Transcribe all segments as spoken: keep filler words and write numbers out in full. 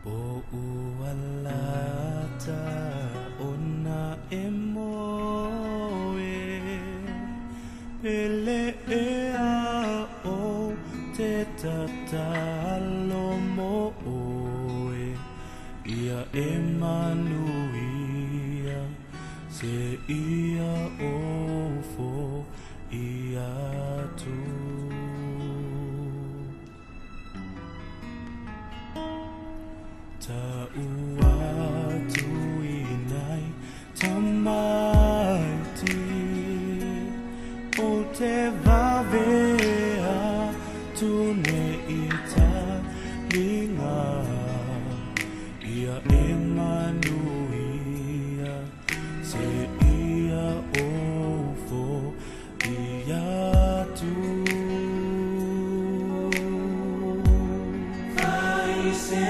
O ualata ona emoe pele ea o te tatalomo oe ia emanuia se ia ofo ia tu ta ua tu inai tamaiti o te vavea tune ita linga ia emanuia se ia ofo ia tu vai se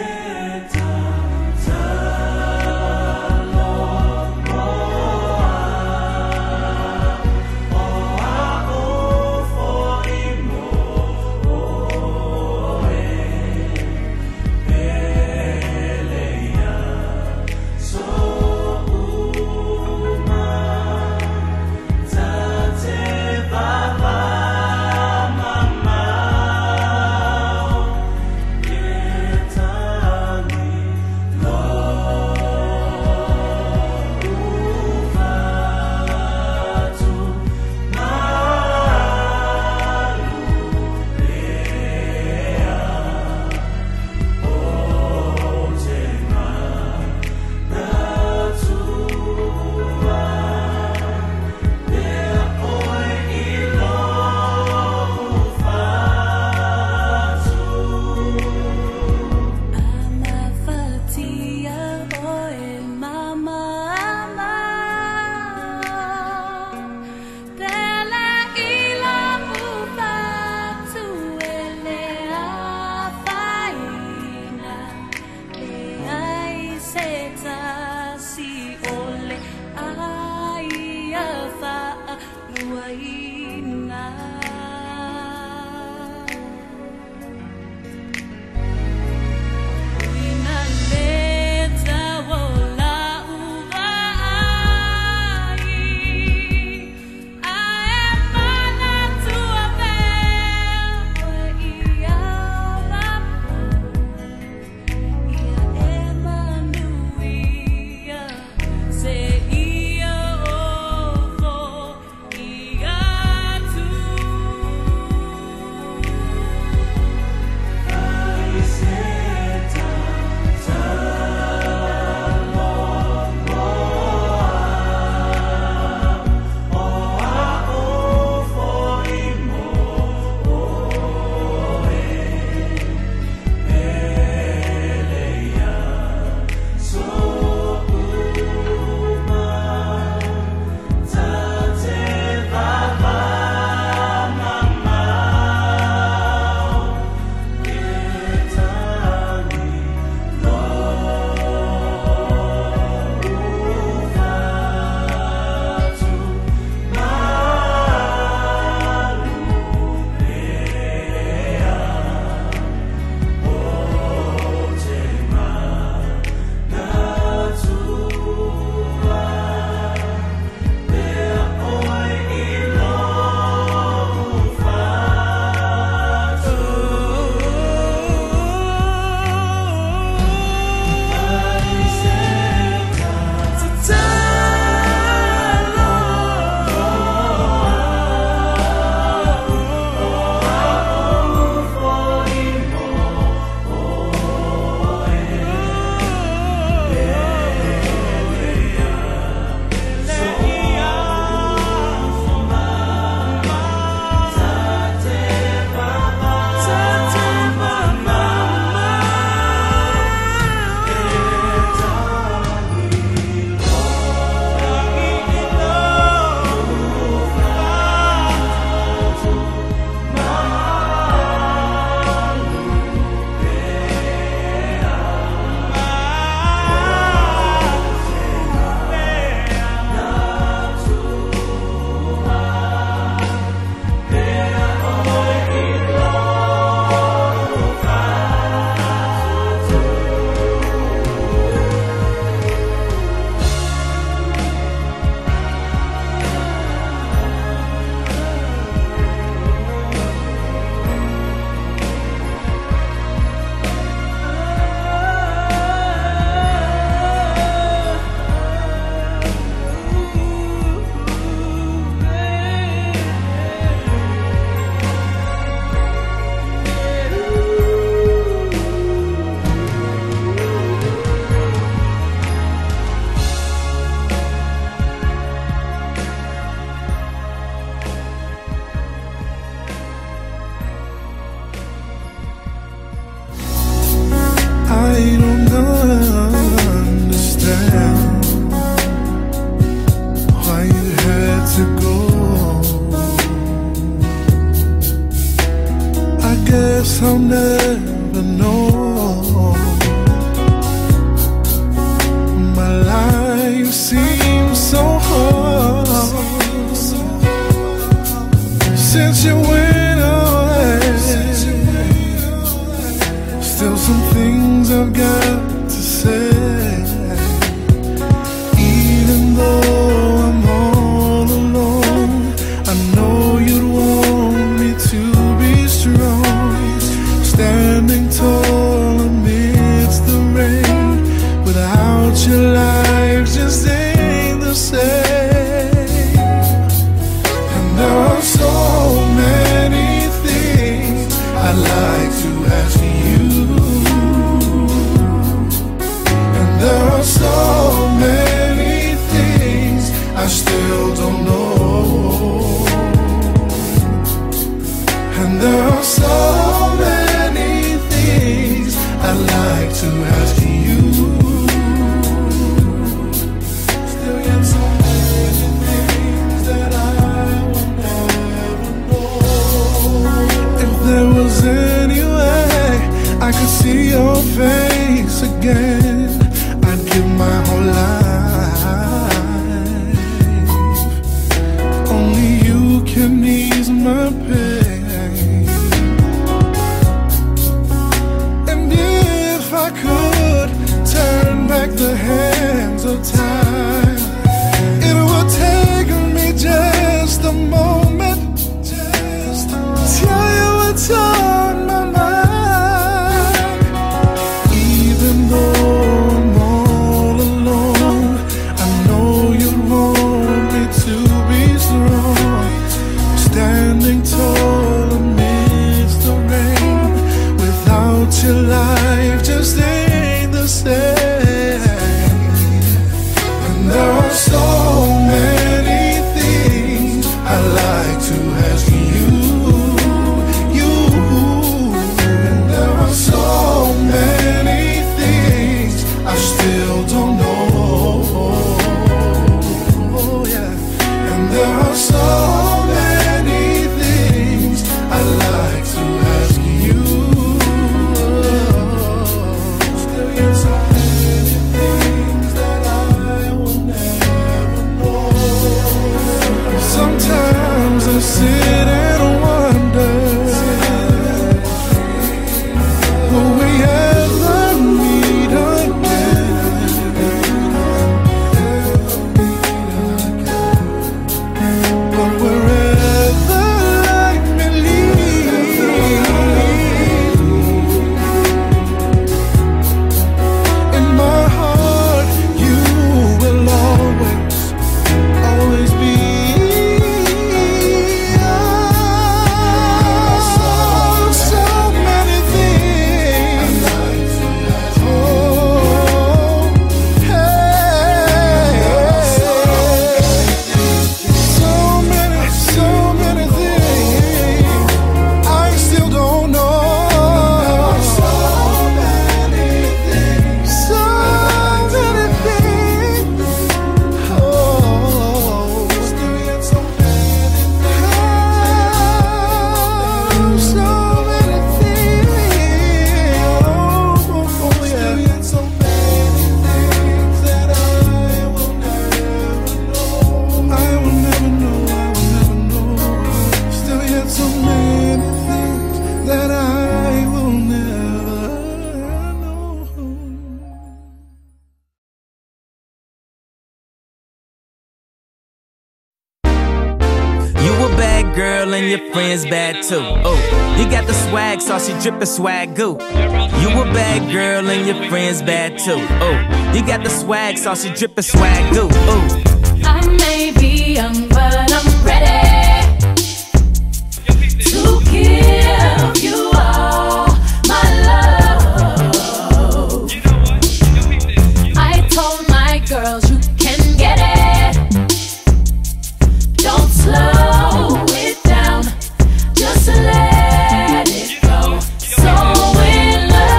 Still some things I've got to say. Even though I'm all alone, I know you'd want me to be strong. Standing tall amidst the rain, without your life just ain't the same. And there are so many things I'd like to ask you. And there are so many things I still don't know. And there are so many things I'd like to ask you. Still yet so many things that I will never know. If there was any way I could see your face again, I'd give my whole life. Only you can ease my pain. And if I could turn back the hands of time, it would take me just a moment just to tell you what's on my mind. Even though I'm all alone, I know you'd want me to be strong. Standing tall amidst the rain, without your life just ain't the same. And there are so many things I'd like to ask you. You. And there are so many things I still don't know. Oh, yeah. And there are so many things I'd like to ask you. Still yet so many things that I will never know. Sometimes I sit and wonder, will we ever meet again? But wherever life may lead, in my heart you will always, always be. So, so many things. Oh, hey. So many, so many things I still don't know. So many things. So many things. Oh, still yet so many things. So many things. Oh, still yet so many things that I will never know. I will never know. I will never know. Still yet so many things that I will never know. You a bad girl and your friends bad too. Oh, you got the swag, saucy drippin' swag goo. You a bad girl and your friends bad too. Oh, you got the swag, saucy drippin' swag goo. Oh. I may be young, but I'm ready to give you all my love. I told my girls you can get it. Don't slow it down, just let it go. So in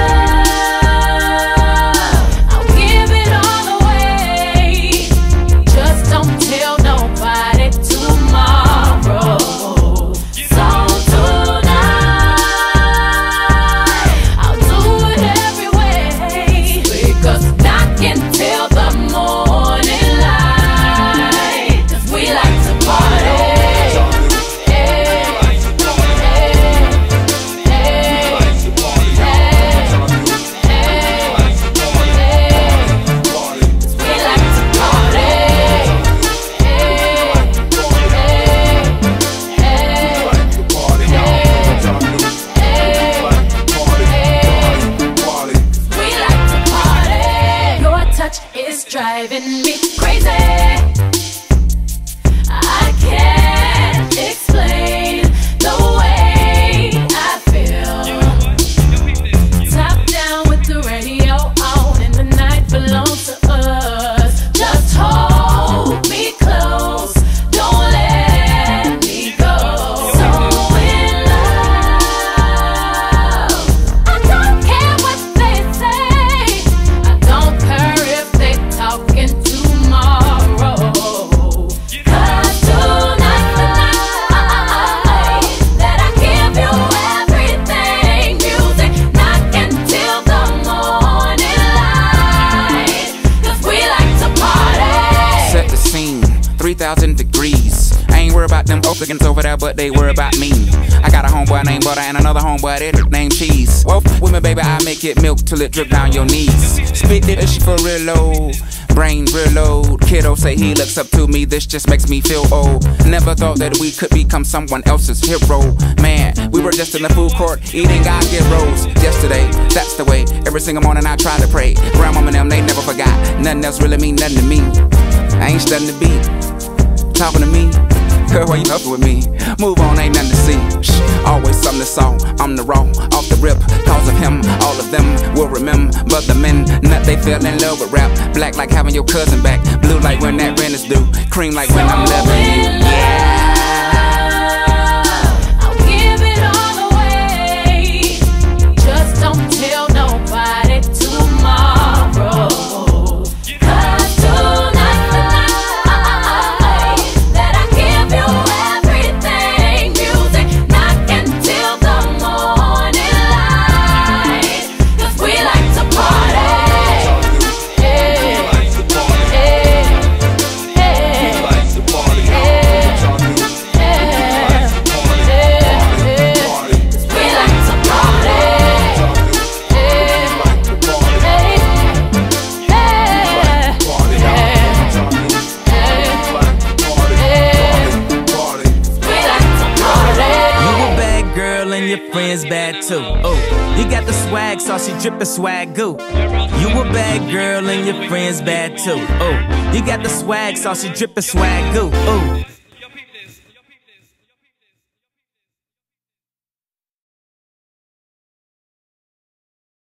love, I'll give it all away. Just don't tell nobody. driving me crazy. I can't explain the way I feel. Top down with the radio on, and the night belongs to us. Just hold me close, don't let me go. So in love, I don't care what they say, I don't care if they talking tomorrow. Cause tonight's the night that I give you everything. Music knocking till the morning light, cause we like to party. Set the scene, three thousand degrees. I ain't worried about them Oaklands over there, but they worry about me. I got a homeboy named Butter and another homeboy that named Cheese. Well, with me, baby, I make it milk till it drip down your knees. Spit this shit for real low, brain real low. Kiddo say he looks up to me, this just makes me feel old. Never thought that we could become someone else's hero. Man, we were just in the food court eating God get rolls. Yesterday, that's the way. Every single morning I try to pray. Grandmama and them, they never forgot. Nothing else really mean nothing to me. I ain't studying the beat, talking to me. Girl, why you up with me? Move on, ain't nothing to see. Shh, always something to saw. I'm the raw, off the rip. Cause of him, all of them will remember. But the men, nut, they fell in love with rap. Black like having your cousin back. Blue like when that rent is due. Cream like when I'm loving you. Yeah. I'll give it all away. Just don't tell nobody tomorrow. Cause tonight's the night that I give you everything. Music knocking till the morning light, cause we like to party. Yeah. Your friends bad too. Oh, you got the swag, saucy drippin' swag goo. You a bad girl and your friends bad too. Oh, you got the swag, saucy drippin' swag goo. Oh.